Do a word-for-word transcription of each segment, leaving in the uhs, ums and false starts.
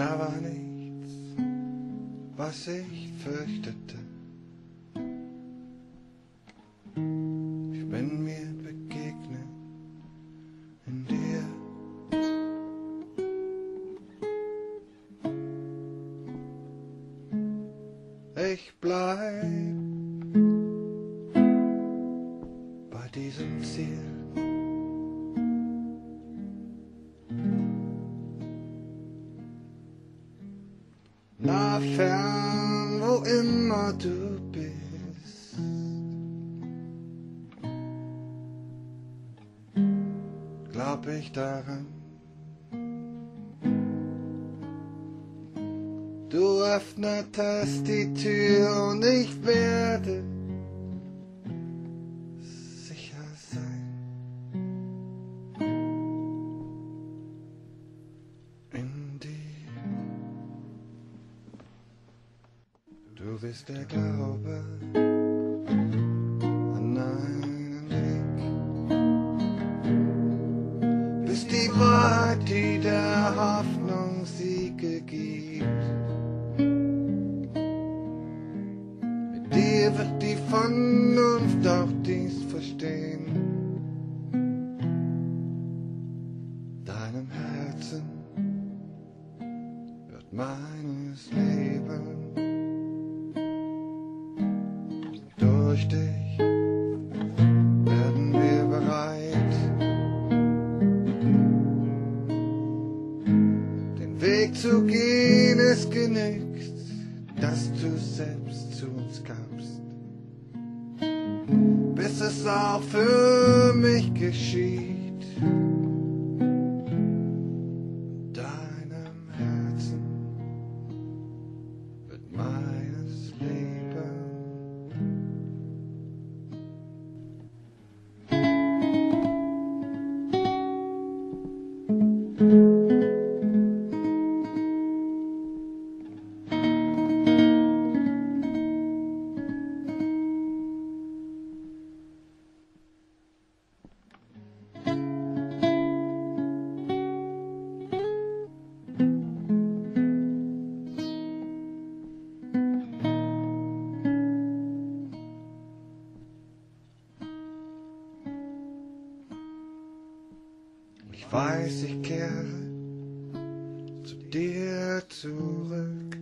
Da war nichts, was ich fürchtete. Ich bin mir begegnet in dir. Ich bleib bei diesem Ziel. Nah, fern, wo immer du bist. Glaub ich daran. Du öffnetest die Tür und ich werde sicher sein. In dir. Du bist der Glaube an einen Weg. Bist die Wahrheit, die der Hoffnung Siege gibt. Dir wird die Vernunft auch dies verstehen. Deinem Herzen wird meines Leben. Durch dich werden wir bereit, den Weg zu gehen. Es genügt, dass du selbst zu uns kamst, bis es auch für mich geschieht. Deinem Herzen wird meines Leben. Ich weiß, ich kehre zu dir zurück.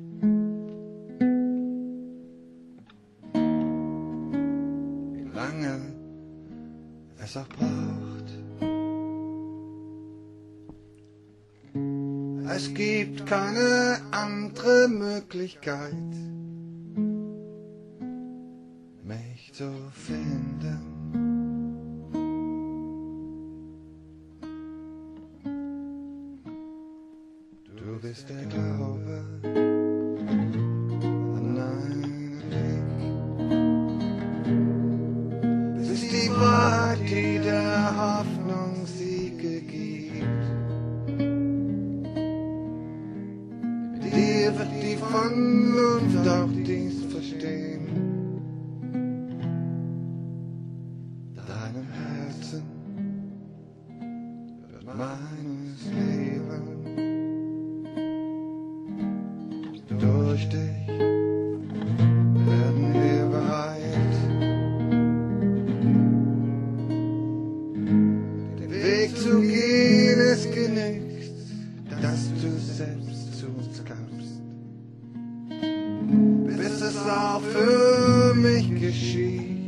Wie lange es auch braucht. Es gibt keine andere Möglichkeit, mich zu finden. Du bist der Glaube an einen Weg. Bist die Wahrheit, die der Hoffnung Siege gibt. Mit dir wird die Vernunft auch dies verstehen. Deinem Herzen wird meines Leben. Durch dich werden wir bereit, den Weg zu gehen. Es genügt, dass du selbst zu uns kamst, bis es auch für mich geschieht.